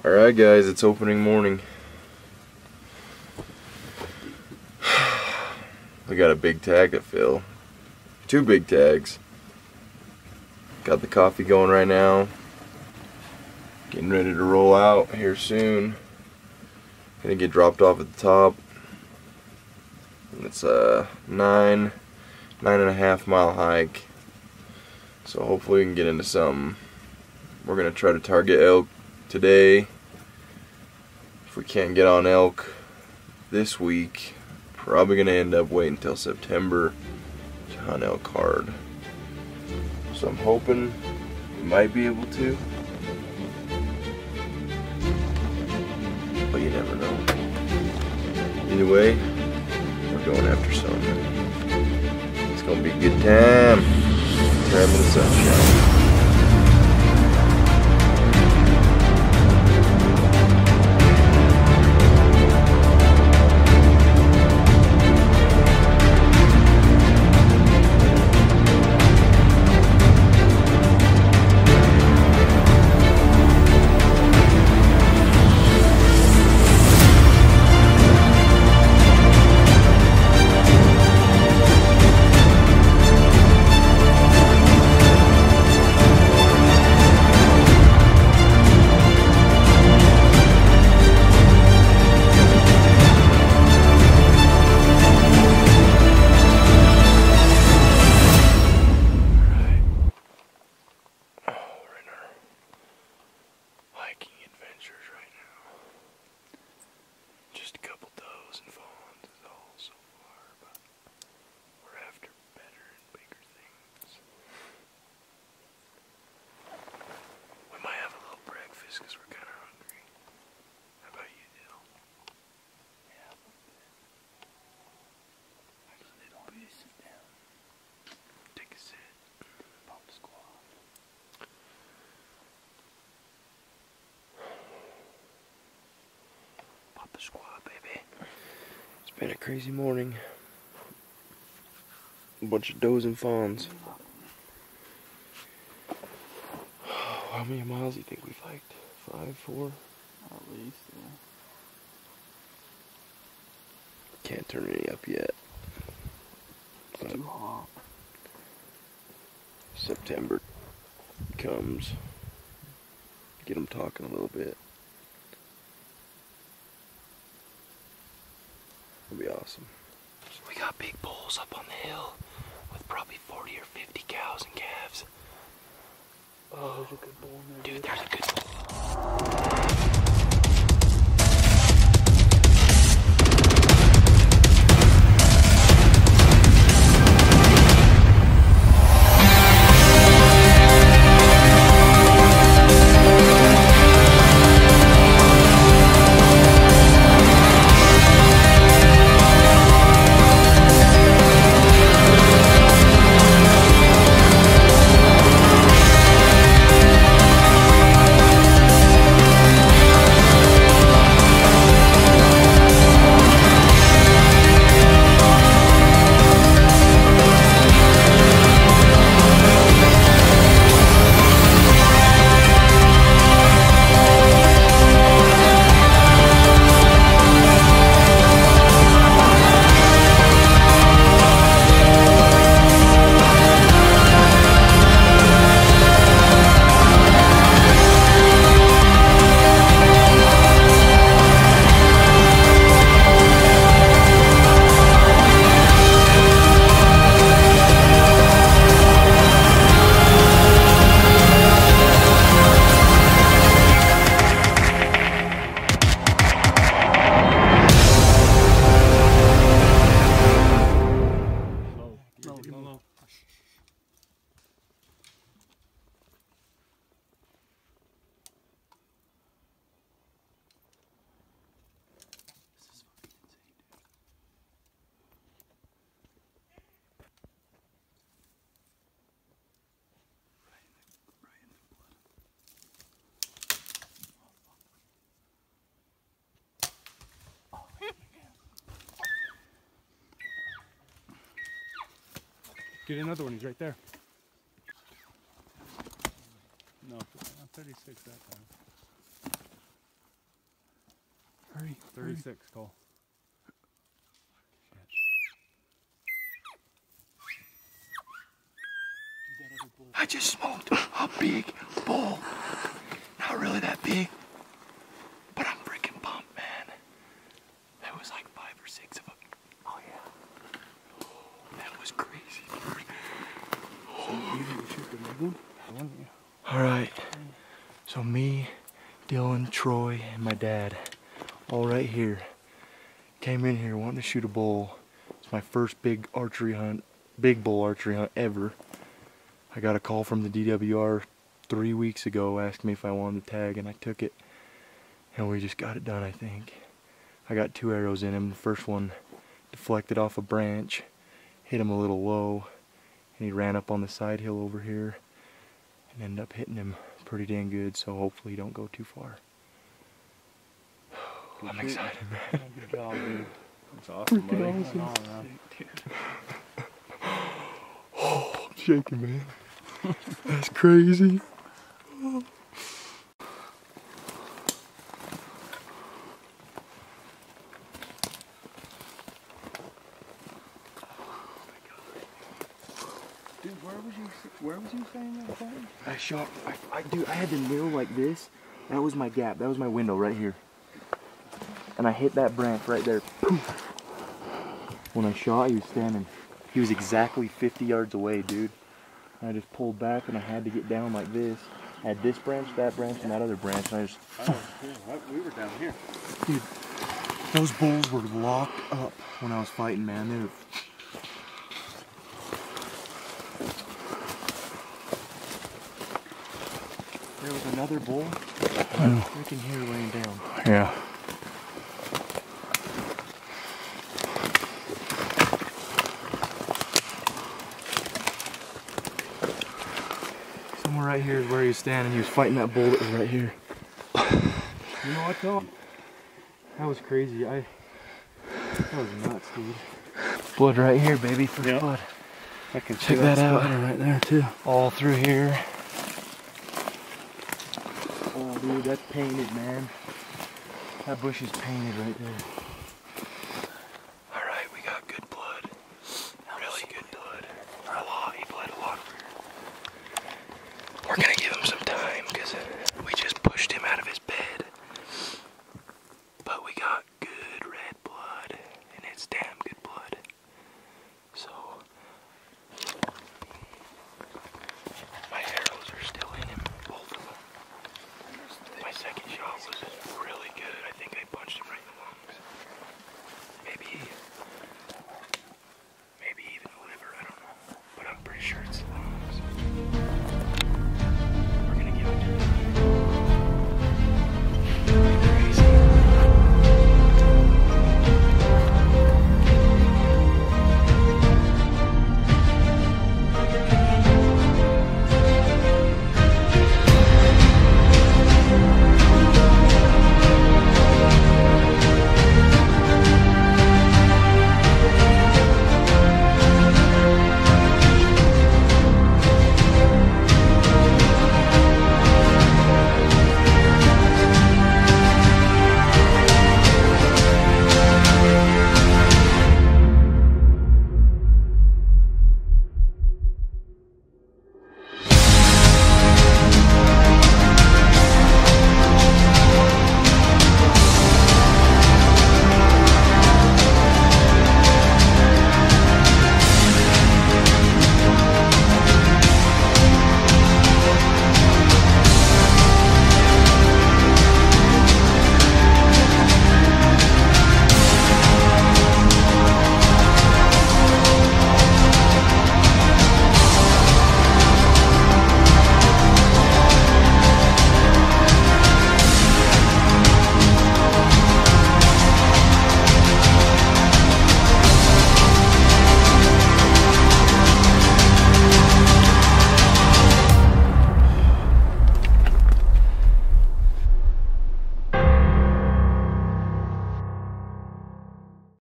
Alright guys, it's opening morning. We got a big tag to fill. 2 big tags. Got the coffee going right now. Getting ready to roll out here soon. Gonna get dropped off at the top. It's a 9.5 mile hike. So hopefully we can get into something. We're gonna try to target elk today. If we can't get on elk this week, probably gonna end up waiting until September to hunt elk hard. So I'm hoping we might be able to, but you never know. Either way, we're going after something. It's gonna be a good time. Time in the sunshine. Because we're kind of hungry. How about you, Dill? Yeah, a little bit. Actually, they don't want me to sit down. Take a sit. Pop the squat. Pop the squat, baby. It's been a crazy morning. A bunch of does and fawns. How many miles do you think we've hiked? 5, 4? At least, yeah. Can't turn any up yet. It's too hot. September comes. Get them talking a little bit. It'll be awesome. We got big bulls up on the hill with probably 40 or 50 cows and calves. Oh, there's a good bull in there. Dude, there's a good bull. Get another one, he's right there. No, 36 that time. 36, Cole. I just smoked a big bull. Not really that big, but I'm freaking pumped, man. That was like 5 or 6 of them. Oh yeah. That was crazy, dude. All right. So me, Dylan, Troy, and my dad, all right here, came in here wanting to shoot a bull. It's my first big archery hunt, big bull archery hunt ever. I got a call from the DWR 3 weeks ago asking me if I wanted to tag, and I took it. And we just got it done, I think. I got 2 arrows in him. The first one deflected off a branch, hit him a little low, and he ran up on the side hill over here and ended up hitting him pretty dang good, so hopefully he don't go too far. I'm excited, man. Good job, dude. That's awesome, buddy. Awesome. Oh, I'm shaking, man. That's crazy. Dude, where was you saying that thing? I shot, dude, I had the nail like this. That was my gap. That was my window right here. And I hit that branch right there. Poof. When I shot, he was standing. He was exactly 50 yards away, dude. And I just pulled back and I had to get down like this. I had this branch, and that other branch, and I just... Oh, cool. We were down here. Dude, those bulls were locked up when I was fighting, man. They were... There was another bull. Freaking here laying down. Yeah. Somewhere right here is where he was standing. He was fighting that bull that was right here. You know what though? That was crazy. That was nuts, dude. Blood right here, baby, for blood. I can Check that out. Right there too. All through here. Oh, dude, that's painted, man. That bush is painted right there.